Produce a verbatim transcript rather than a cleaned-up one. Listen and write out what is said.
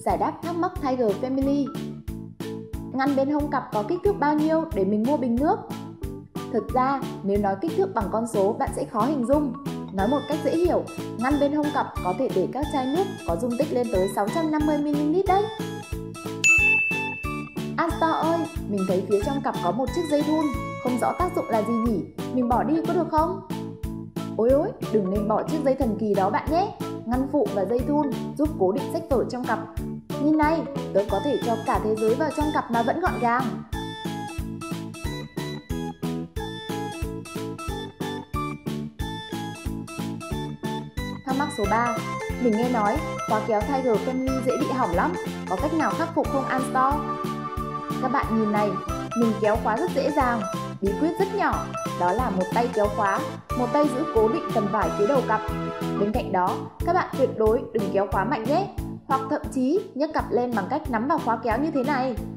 Giải đáp thắc mắc Tiger Family. Ngăn bên hông cặp có kích thước bao nhiêu để mình mua bình nước? Thực ra, nếu nói kích thước bằng con số bạn sẽ khó hình dung. Nói một cách dễ hiểu, ngăn bên hông cặp có thể để các chai nước có dung tích lên tới sáu trăm năm mươi mi li lít đấy. Astor ơi, mình thấy phía trong cặp có một chiếc dây thun, không rõ tác dụng là gì nhỉ? Mình bỏ đi có được không? Ôi ôi, đừng nên bỏ chiếc dây thần kỳ đó bạn nhé. Ngăn phụ và dây thun giúp cố định sách vở trong cặp. Nhìn này, tớ có thể cho cả thế giới vào trong cặp mà vẫn gọn gàng. Thắc mắc số ba. Mình nghe nói khóa kéo Tiger Family dễ bị hỏng lắm, có cách nào khắc phục không Astor? Các bạn nhìn này, mình kéo khóa rất dễ dàng. Bí quyết rất nhỏ, đó là một tay kéo khóa, một tay giữ cố định tấm vải phía đầu cặp. Bên cạnh đó, các bạn tuyệt đối đừng kéo khóa mạnh nhé, hoặc thậm chí nhấc cặp lên bằng cách nắm vào khóa kéo như thế này.